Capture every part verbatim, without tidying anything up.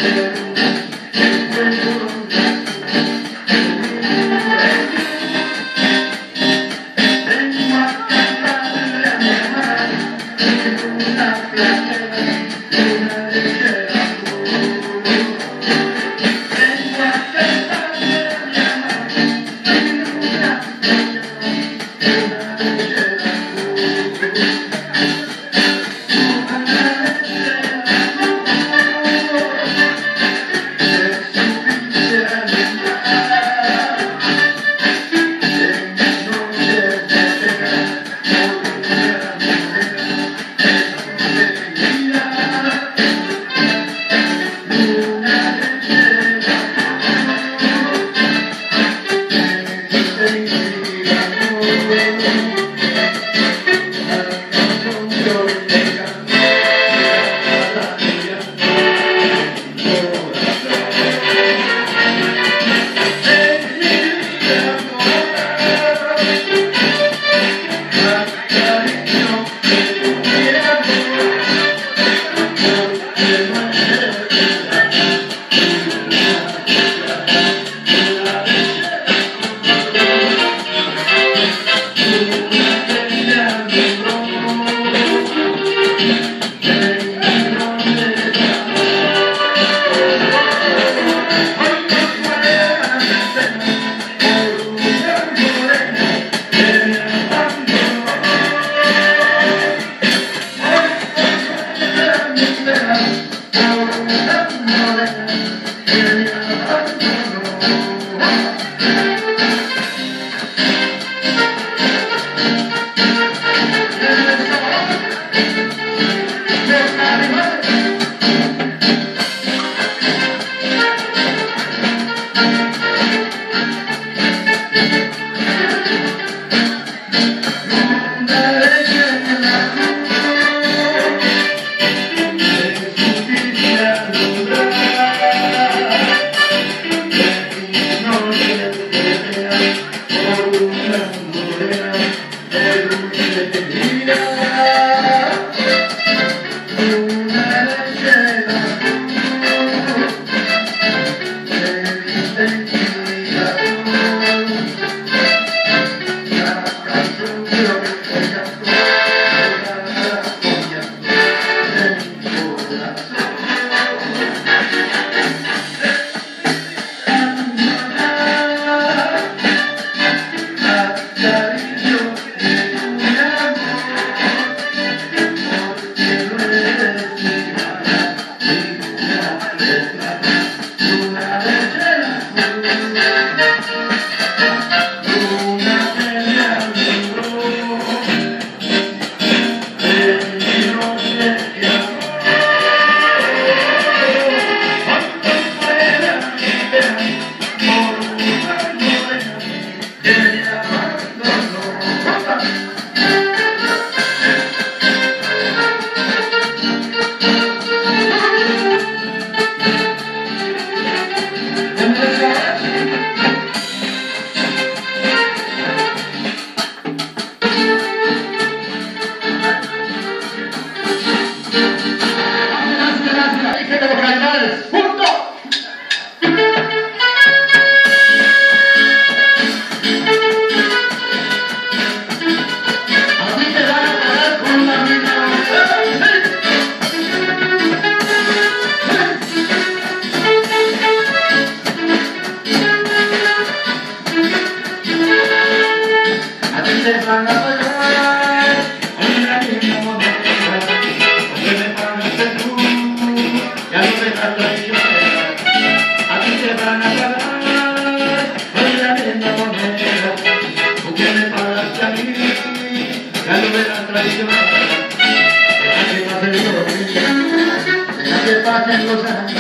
pasen los años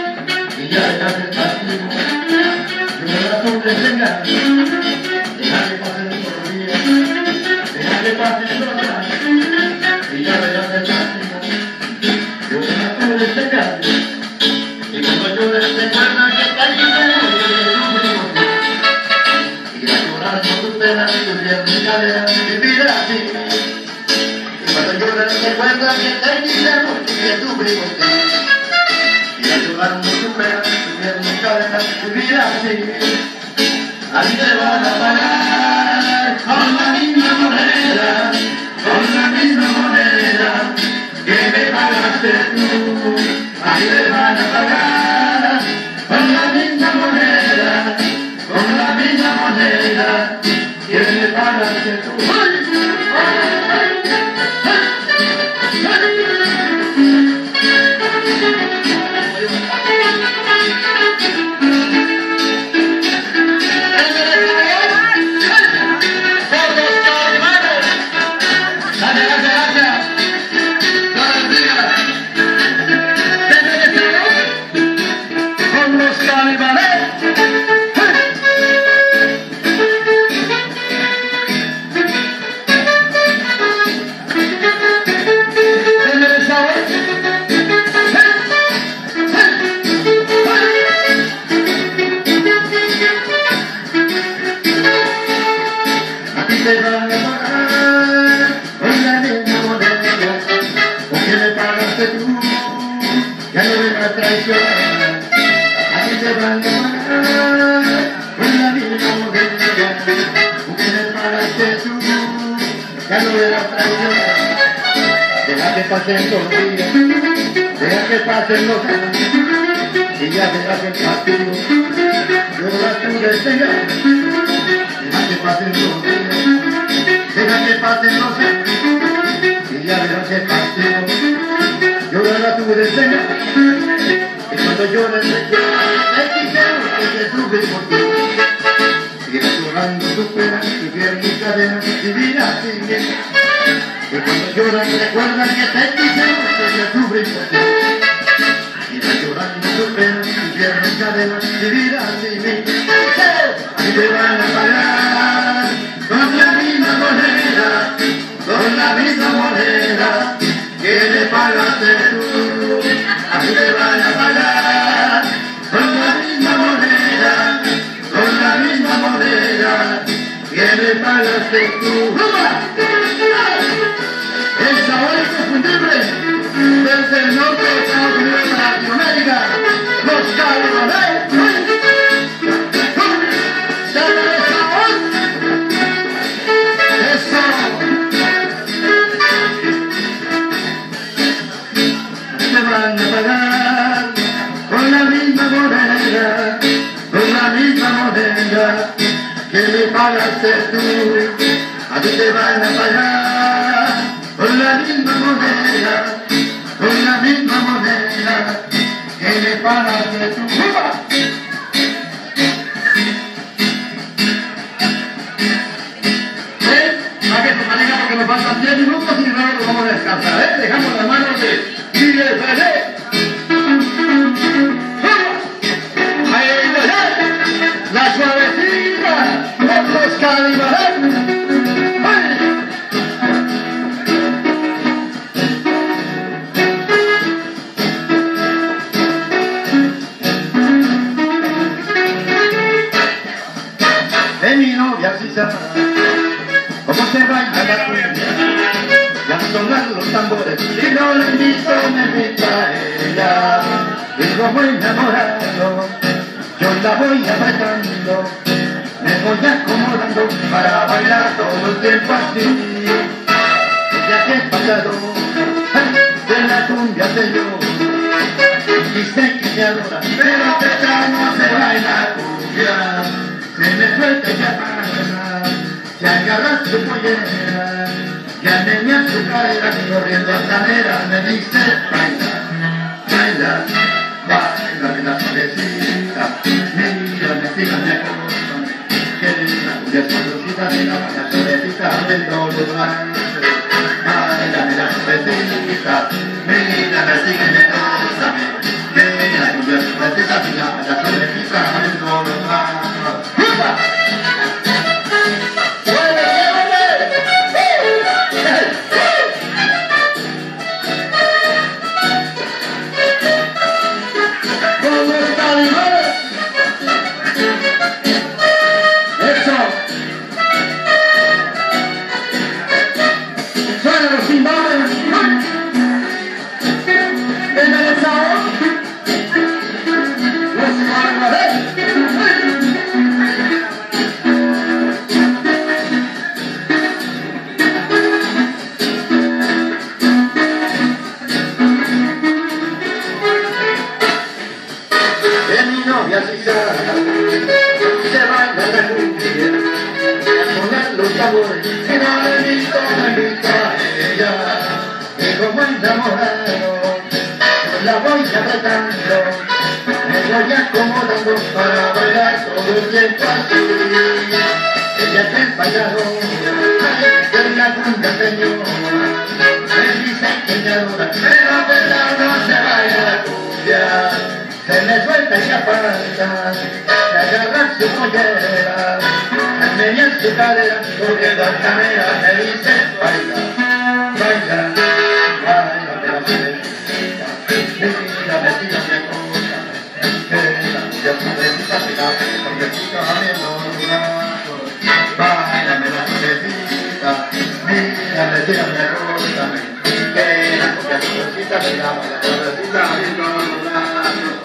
y ya dejas el castigo. Yo me la tuve que enseñar, deja que pasen los días, deja que pasen los años y ya dejas el castigo. Yo me la tuve que enseñar, y cuando yo les recuerda que caí en el sufrimos y a llorar por tus penas y tus días de vivir así. Cuando yo les recuerdo que te quisemos y que sufrimos y llevaron tu pena, tuvieron mi cadena, tu vida así. A ti te van a pagar con la misma moneda, con la misma moneda que me pagaste tú. A ti te van a pagar con la misma moneda, con la misma moneda que me pagaste tú. Te van a pagar con la misma moneda, porque me pagaste tú, ya no me vas a traicionar. A ti te van a pagar con la misma moneda, porque me pagaste tú, ya no me vas a traicionar. Deja que pasen los días, deja que pasen los años, y ya verás el partido, yo la tuve enseñar. Deja que pasen los días, deja que pasen los años, y ya verás el partido, yo la tuve de enseñar. Y cuando yo le enseñé, te dijeron que te tuve por ti. Sigues llorando tu pena, tu piel, mi cadena, mi vida sin bien. Y cuando lloran recuerdan que te dijeron que te tuve por ti. Sigues llorando tu pena, tu piel, mi cadena, mi vida sin bien. Y te van a pagar con la misma moneda, con la misma moneda que le pagaste tú. Así te van a pagar con la misma moneda, con la misma moneda que le pagaste tú. El sabor inconfundible desde el norte de Estados Unidos a Latinoamérica, los Calibanes. Te van a pagar con la misma moneda, con la misma moneda que le pagaste tú. A ti te van a pagar con la misma moneda, con la misma moneda que le pagaste tú. Para que se maneja porque nos faltan diez minutos y luego nos vamos a descansar, ¿eh? Dejamos las manos de Miguel Ferrer. Ahí veré la suavecita con los Calibanes. De mi novia si se llama, como se baila la cumbia, y al sonar los tambores, y no le invito, me invita ella, y como enamorado, yo la voy apretando, me voy acomodando para bailar todo el tiempo así. Ya que he pasado de la cumbia sé yo, y sé que me adora, pero que ya no se baila cumbia, se me suelta y se apaga, se agarra su pollera, ya me mea su cadera, corriendo altanera, me dice baila, baila, baila de la suavecita, mírame, fíjate, acóstame, que linda cumbia sabrosita, mira la suavecita del dolor, baila de la suavecita, mírame, sígueme, acóstame, que la cumbia suavecita, mira la suavecita del dolor. Suena los timbales. Venga el sabor. novia Cisara, se baila la cumbia, a sonar los tambores, que no le he visto, me he visto a ella, y como enamorado, la voy apretando, me voy acomodando para bailar todo el tiempo así. Ella es el fallado, de la cumbia señora, es diseñadora, pero verdad no se baila la cumbia, se me suelta y se aparta, se agarra su pollera, al menear su cadera, porque de esta manera me dice baila, baila, baila, pero así me necesita, mira, vestida, me gusta, que la cumbia se necesita, mira, porque chica abriendo los brazos, baila, me la necesita, mira, vestida, me gusta, que la cumbia se necesita, mira, baila, me necesita, abriendo los brazos.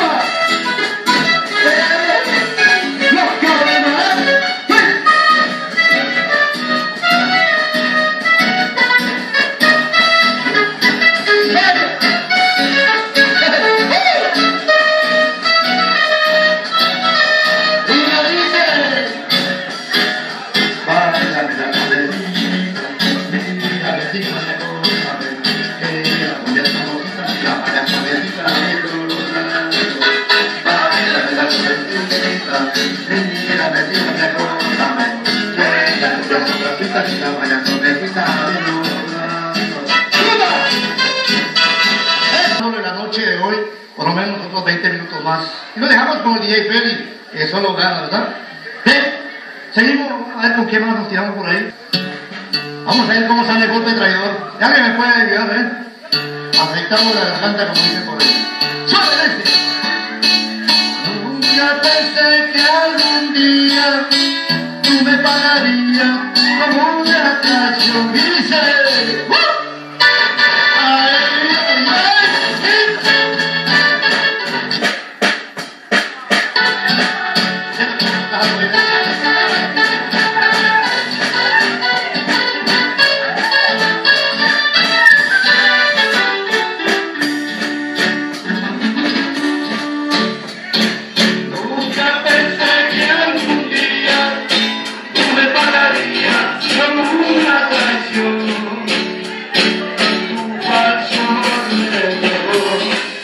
Solo en la noche de hoy, por lo menos otros veinte minutos más. Y lo dejamos con el D J Feli, que solo gana, ¿verdad? ¿Eh? Seguimos a ver con qué más nos tiramos por ahí. Vamos a ver cómo sale el golpe traidor. Ya que me puede ayudar, ¿eh? Afectamos la garganta, como dicen por ahí. ¡Suave este! Nunca pensé que algún día tú me pagarías como una atracción. Y dice, ¡uh! ¡Ay, ay, ay! Nunca pensé que algún día tú me pagarías como una traición. Tu falso rencor,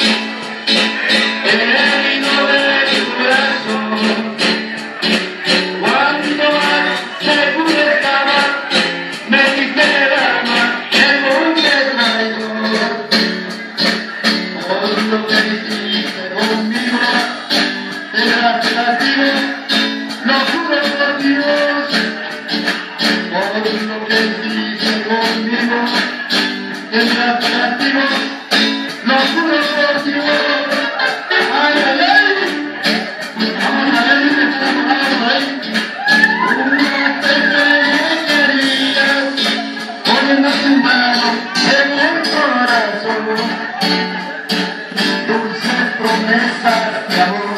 herido de tu corazón. Cuando más seguro estaba, me diste el alma, el hombre traidor. Por lo que hiciste conmigo, serás castigo, lo juro por Dios. Por lo que hiciste conmigo, serás castigo, lo juro por Dios. Ay, ay, ay, vamos a ver si estamos ahí. Una vez me querías, poniendo tu mano en el corazón, dulces promesas de amor,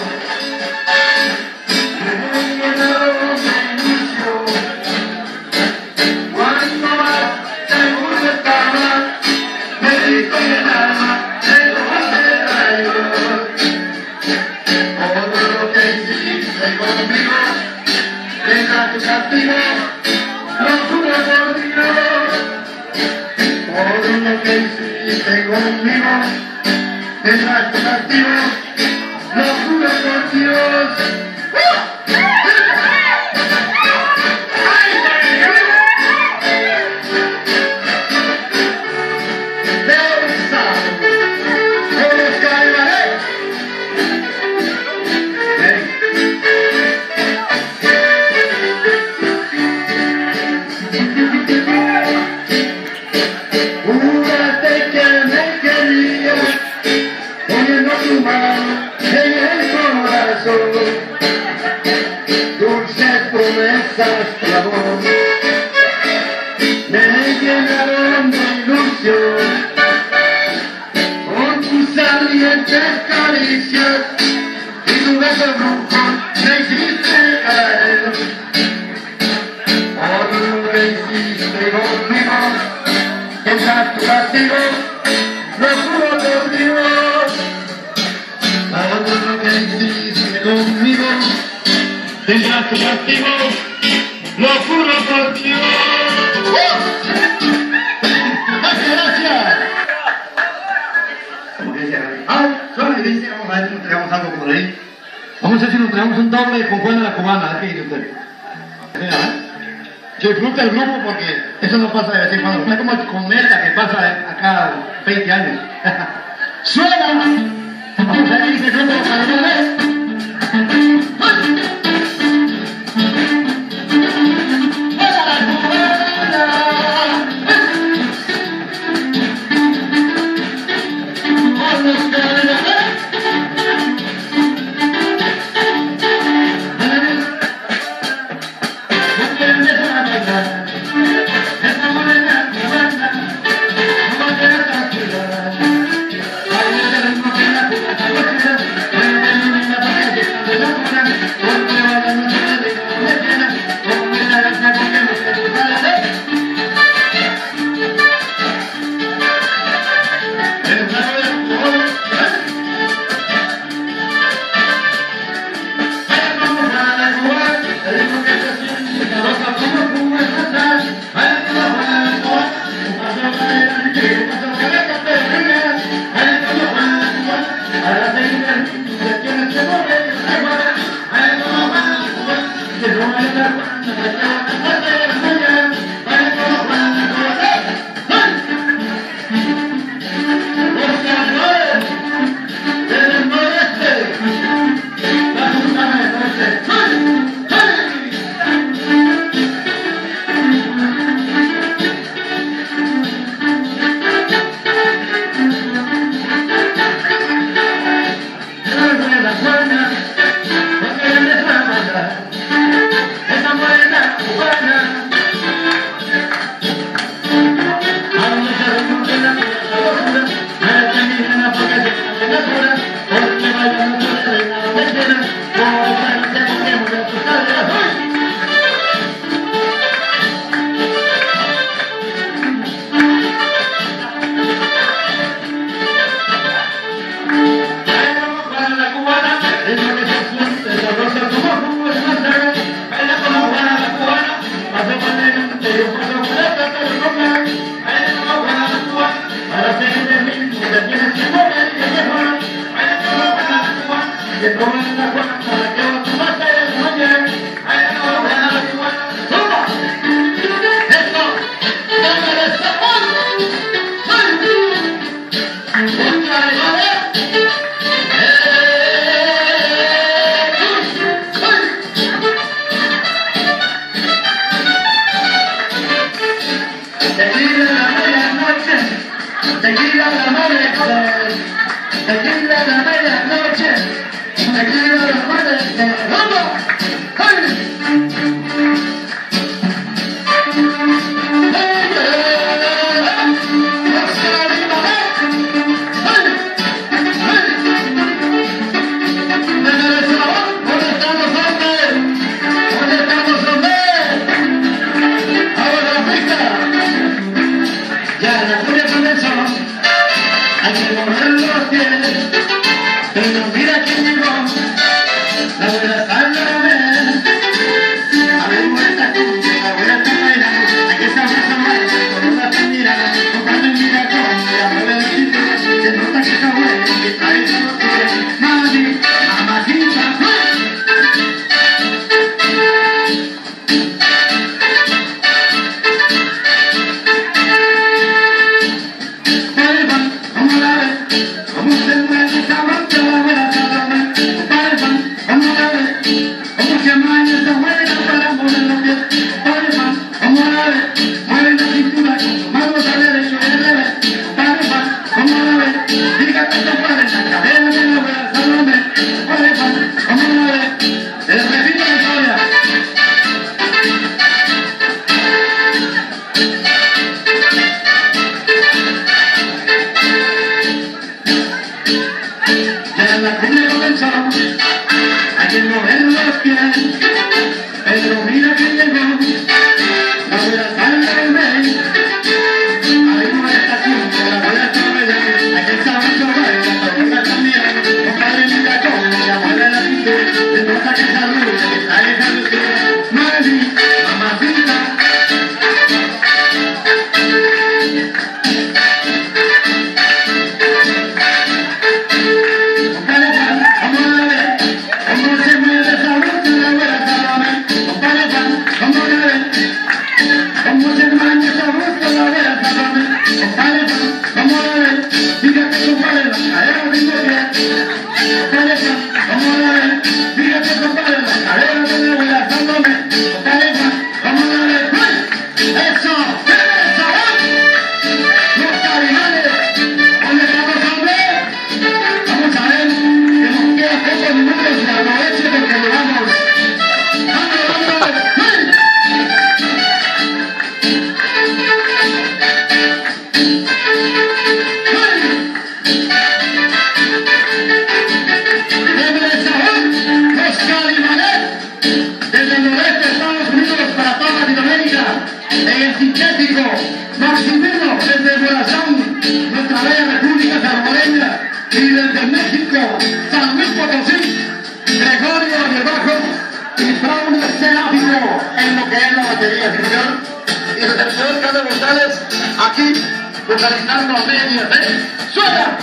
me llenaron de ilusión. Cuando más seguro estaba, me diste el alma, el hombre traidor. Por lo que hiciste conmigo, tendrás tu castigo, lo juro por Dios. Por lo que hiciste conmigo, tendrás tu castigo, lo juro por Dios. Juraste que me querías, poniendo tu mano en el corazón, dulces promesas de amor, me llenaron de ilusión. Con tus ardientes caricias y tu beso brujo me hiciste caer. Por lo que hiciste conmigo, tendrás tu castigo, lo juro por Dios. Por lo que hiciste tendrás tu castigo, lo juro por Dios. ¡Gracias, gracias! Como que decía, ah, solo le dice, vamos a ver si nos traemos algo por ahí. Vamos a ver si nos traemos un doble con Juana la Cubana, ¿qué dice usted? Que disfruta el grupo porque eso no pasa de vez en cuando, está como el cometa que pasa acá veinte años. ¡Suena! Vamos a ver si se grupo para una vez. Tequila la medianoche, tequila la medianoche, tequila la medianoche, vamos, ¡hey! sí, Gregorio de bajo y Braulio Seráfico en lo que es la batería, ¿sí, señor? Y el señor Carlos González aquí vocalizando a media, ¿eh? ¡Suena!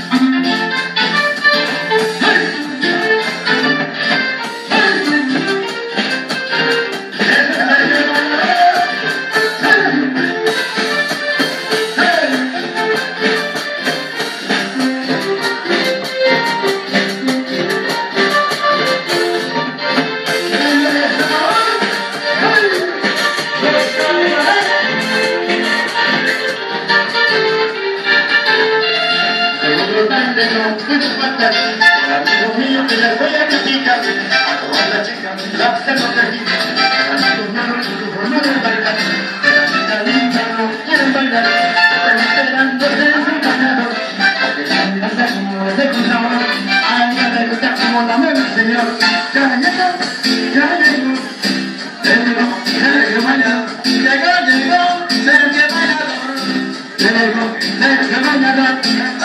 No puede faltar, amigo mío que les voy a platicar, a todas las chicas las tengo que aquí, a tus manos y tu forma de bailar, la linda no quieren bailar, están esperando de su ganador, porque la mirada como de cruzador, a ella le gusta como la mueve el señor, ya llegó, ya llegó, llegó, Sergio Bailador, llegó, llegó, Sergio Bailador, llegó, Sergio Bailador,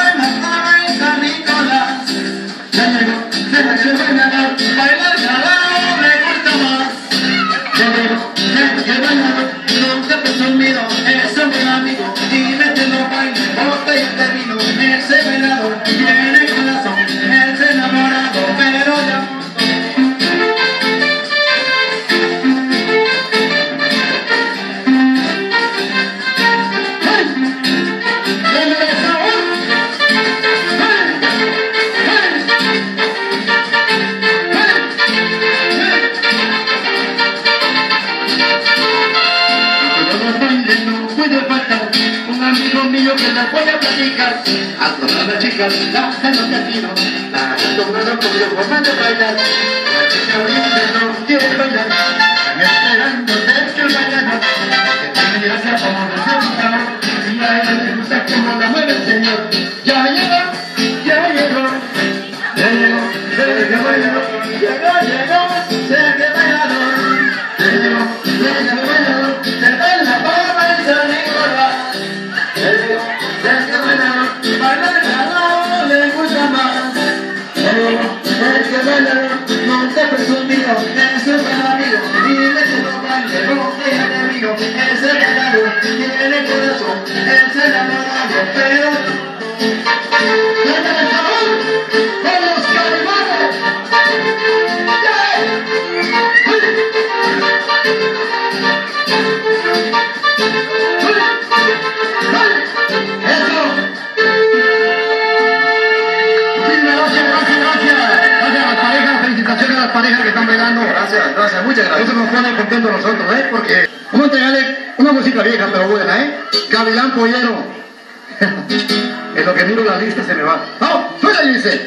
Nicolás, ya llegó, Sergio Bailador, bailar calado me gusta más. Ya llegó, Sergio Bailador, no te presumido, es un buen amigo, y vete no baile, botellas de vino, ese bailador tiene corazón, es enamorado, pero ya mío que les voy a platicar, a todas las chicas las que no te tiro, la que tomaron con los formas de bailar, la chica linda no quiere bailar, están esperando de que el bailador, que tiene gracia como presentador, y a ella le gusta como la mueve el señor, ya llegó, ya llegó, ya llegó, Sergio Bailador, llegó, llegó, Sergio Bailador, ya llegó, Sergio Bailador, se ve en la barba en San Nicolás. Sergio Bailador, bailar calado le gusta más. Sergio Bailador, no te presumido, es un buen amigo, dile que no baile, botella de vino, ese bailador tiene corazón, es enamorado, pero ¡viene el sabor con los calimanes! Felicitaciones a las parejas que están bailando. Gracias, gracias, muchas gracias. Eso nos pone contentos nosotros, ¿eh? Porque vamos a entregarle una música vieja, pero buena, ¿eh? Gavilán Pollero. En lo que miro la lista se me va. ¡Vamos! ¡Suena y dice!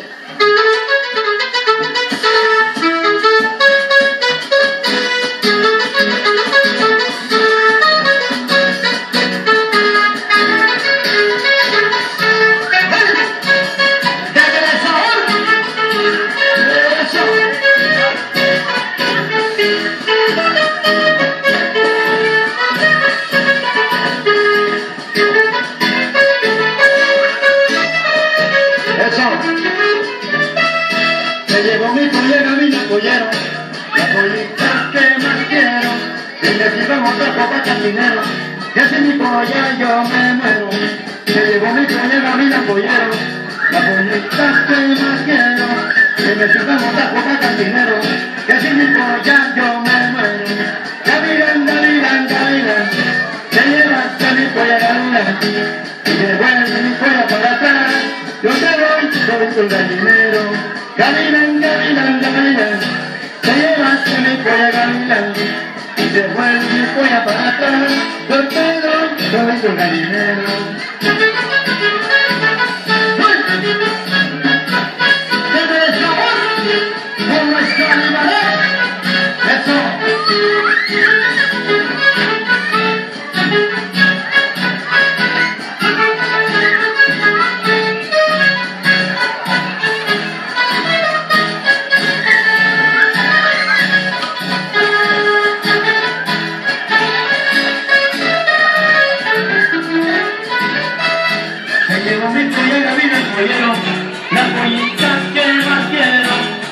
Se llevó mi pollera, mi pollero, la pollita que más quiero, y le sirvamos otra copa cantinero, que si mi polla yo me muero. Se llevó mi pollera, mi pollero, la pollita que más quiero, y le sirvamos otra copa cantinero, que si mi polla yo me muero. Gavilán, gavilán, gavilán, te llevaste mi polla, gavilán, y devuelve mi polla para atrás, yo te doy, doy tu gallinero. Gavilán, gavilán, gavilán, te llevaste mi polla, gavilán, y devuelve mi polla para atrás, yo te doy, doy tu gallinero. ¡Desde el sabor, con nuestro animal! ¡Eso! Llevo mi pollera, vino el pollero, la pollita que más quiero,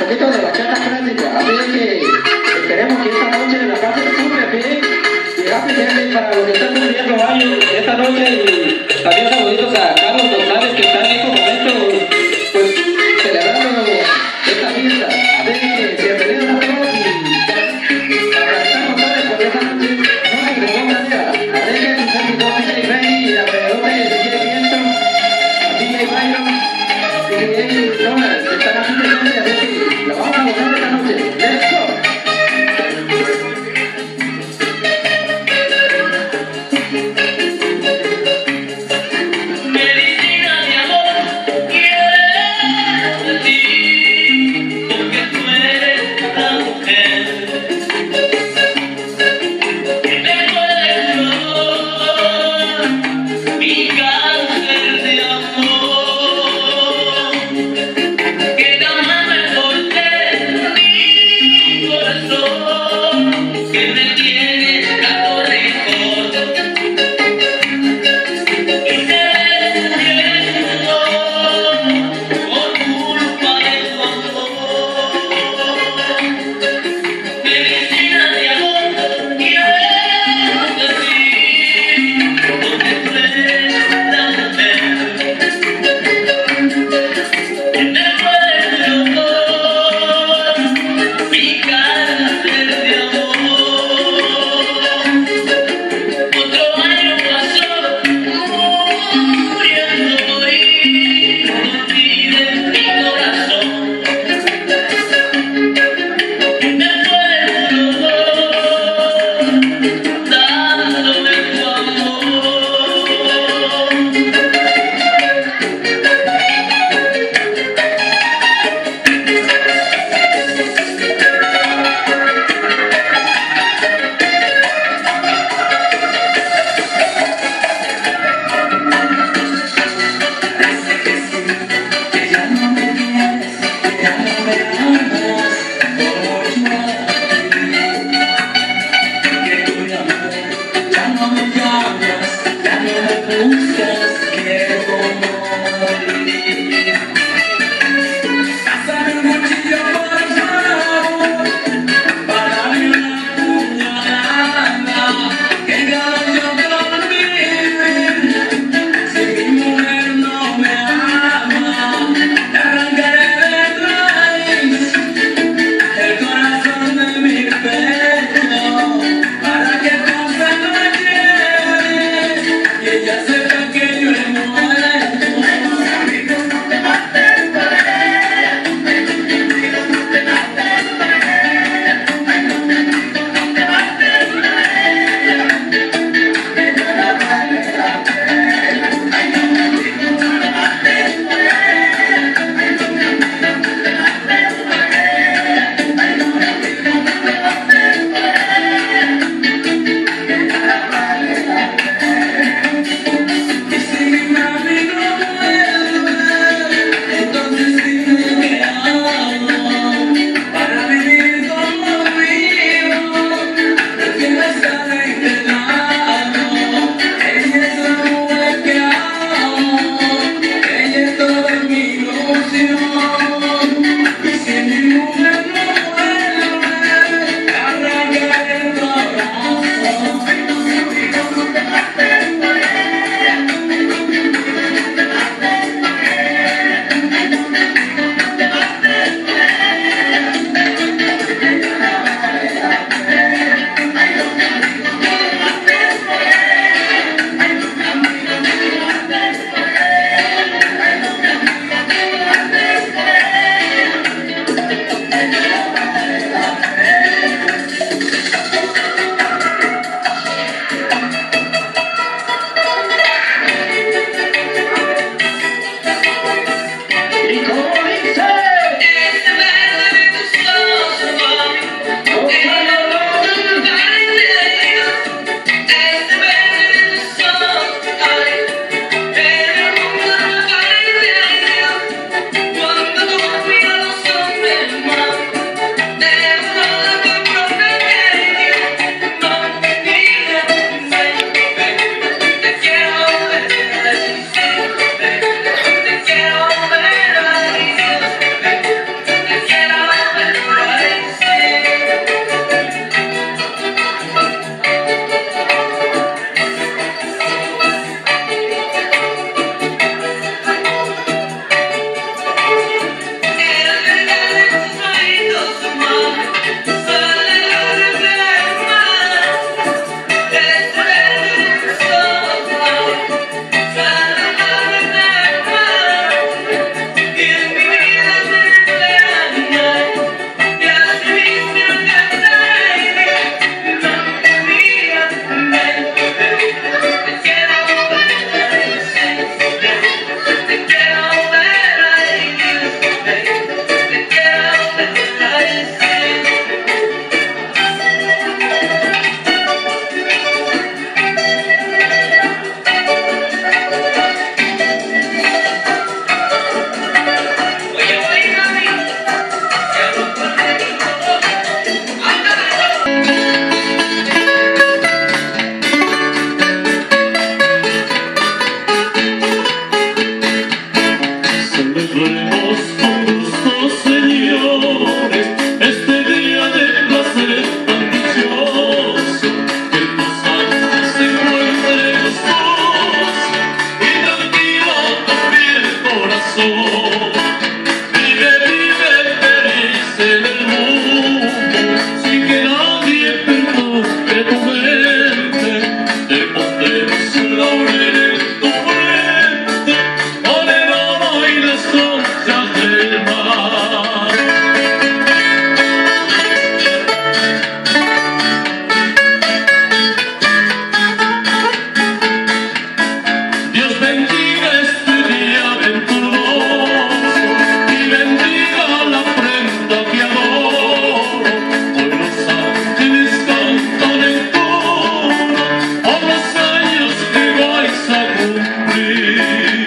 poquito de bachata clásica, así es que esperemos que esta noche la pasen súper bien. Y happy birthday para los que están cumpliendo años esta noche, y también saluditos a Carlos González que está en estos momentos pues celebrando esta fiesta. Así que bienvenidos a todos y para estar González por esta noche no hay de ninguna manera. Así que su servidor D J Benny y alrededor de D J Viento, a D J Byron y D J Ronald están aquí presentes, así que la vamos a gozar esta noche. Let's go. Mi cáncer de amor. corazón. Vive, vive feliz en el mundo, sin que nadie perturbe tu mente. Te pondremos un laurel en tu frente, con el oro y las conchas del mar. Dios bendiga este día venturoso y bendiga la prenda que adoro. Hoy los ángeles cantan en coro por los años que vais a cumplir.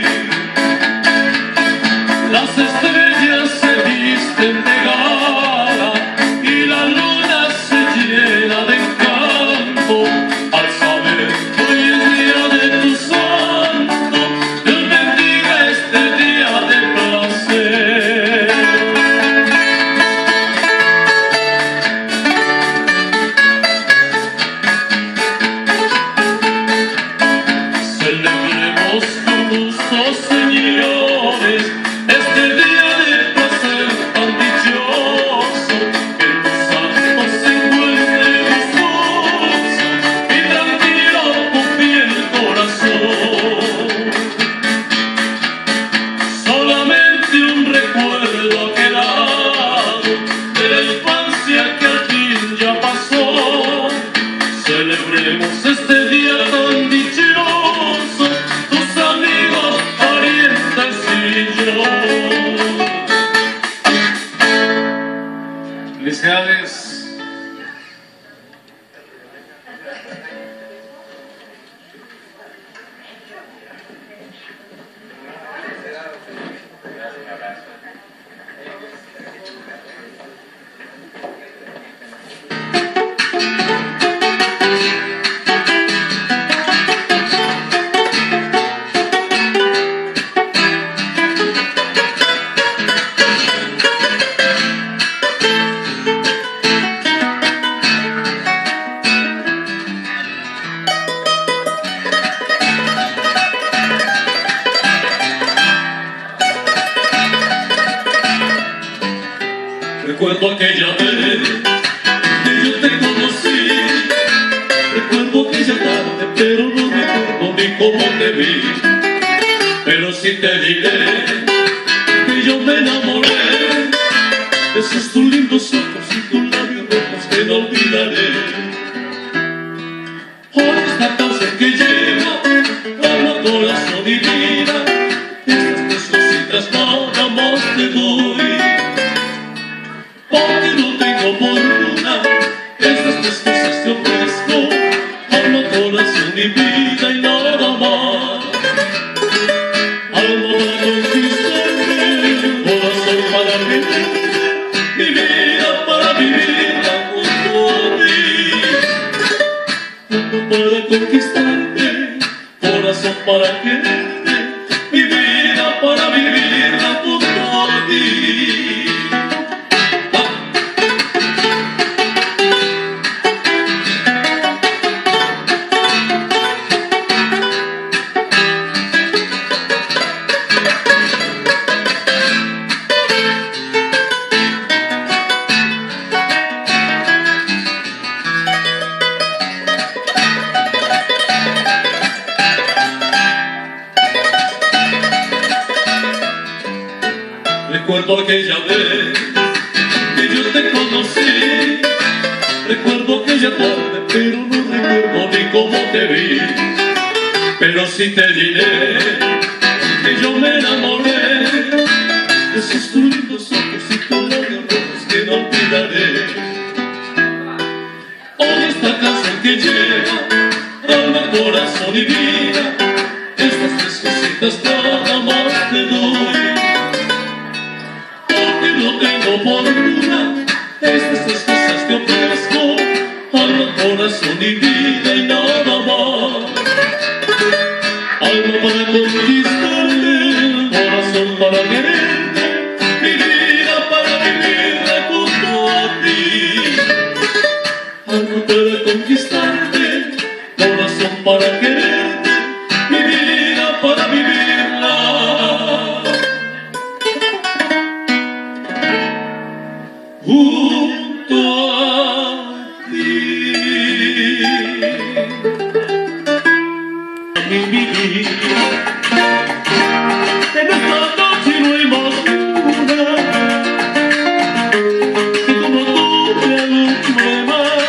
Las estrellas se visten de gala y la luna se llena de encanto al saber que hoy es día de tu santo. Dios bendiga este día de placer. Celebremos con gusto, señores, este día de placer tan dichoso, que tu santo se encuentre gustoso y tranquilo confíe el corazón. Solamente un recuerdo ha quedado de la infancia que al fin ya pasó. Celebremos este día tan dichoso, tus amigos, parientes y yo. Felicidades. Recuerdo aquella vez que yo te conocí, recuerdo aquella tarde, pero no recuerdo ni cómo te vi. Pero sí te diré que yo me enamoré de esos tus lindos ojos y tus labios rojos que no olvidaré. Hoy esta canción que lleva alma, corazón y vida, estas tres cositas nada más te doy. Porque no tengo por una, estas tres cosas te ofrezco, alma, corazón y vida y nada más. Alma para conquistarte, corazón para vivir, mi vida para vivirla junto a ti. Alma para conquistarte, corazón para quererte, mi vida para vivirla junto a ti. Recuerdo aquella vez que yo te conocí, recuerdo aquella tarde, pero no recuerdo ni cómo te vi. Pero sí te diré que yo me enamoré de esos tus lindos ojos y tus labios rojos que no olvidaré. Hoy esta canción que lleva alma, corazón y vida, estas tres cositas nada más te doy. No tengo por una, estas tres cosas te ofrezco, alma, corazón y vida y nada más. Alma para conquistarte, corazón para quererte, mi vida para vivirla junto a ti. Alma para conquistarte, corazón para quererte, mi vida para vivirla junto a ti. Mi vida, en esta noche no hay más luna que como tú me alumbre más.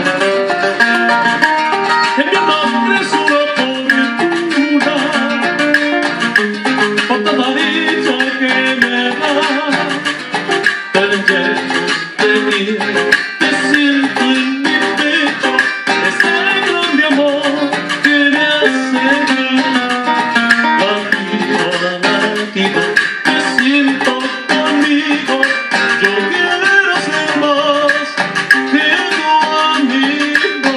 En mi amor es una fortuna por toda dicha que me da. Tan lleno de ti te siento en mi pecho, ese grande amor que me hace latido, latido, te siento conmigo. Yo quiero ser más que tu amigo.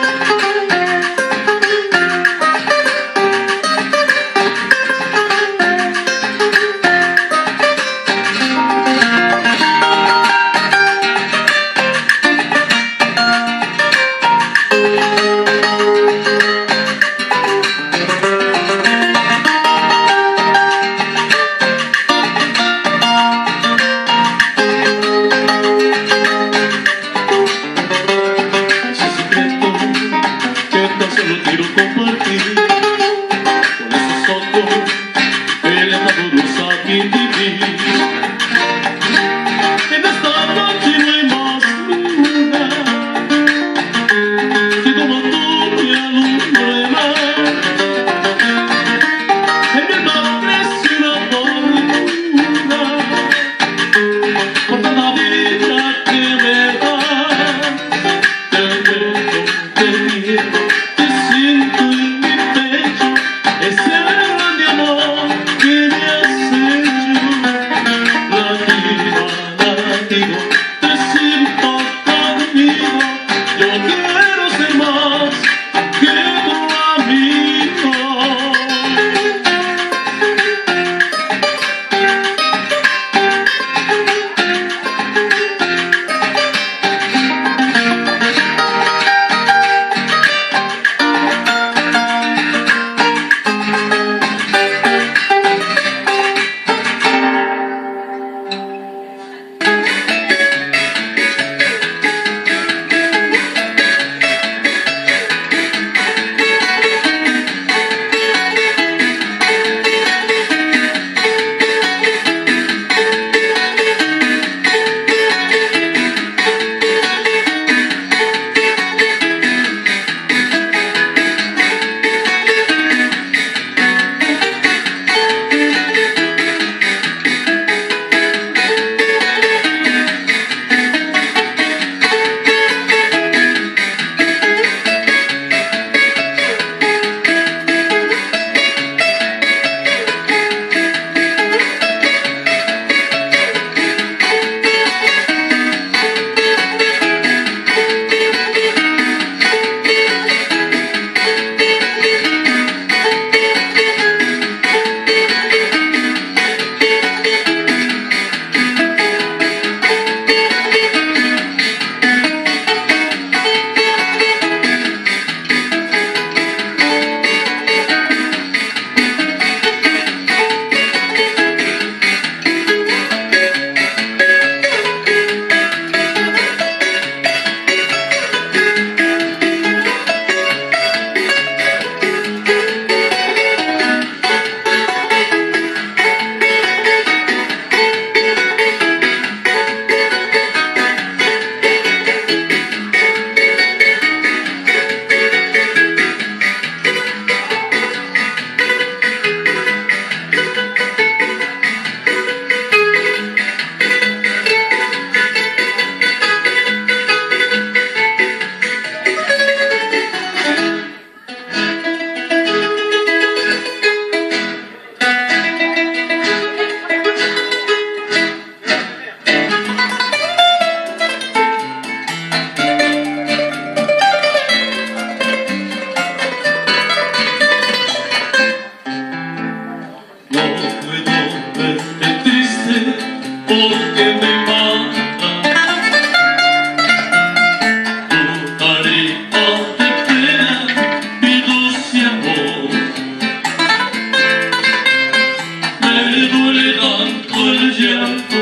Solo quiero compartir con esos ojos elevados a mi vivir. En esta noche no hay más luna que como tú me alumbre más. En mi nombre es una fortuna por toda vida que me da. Te quiero, te quiero. Siento en mi pecho ese grande amor que me has hecho. Latido, latido, te siento conmigo. Yo quiero ser más que tu amigo. porque me mata tu carita de pena, mi dulce amor. Me duele tanto el llanto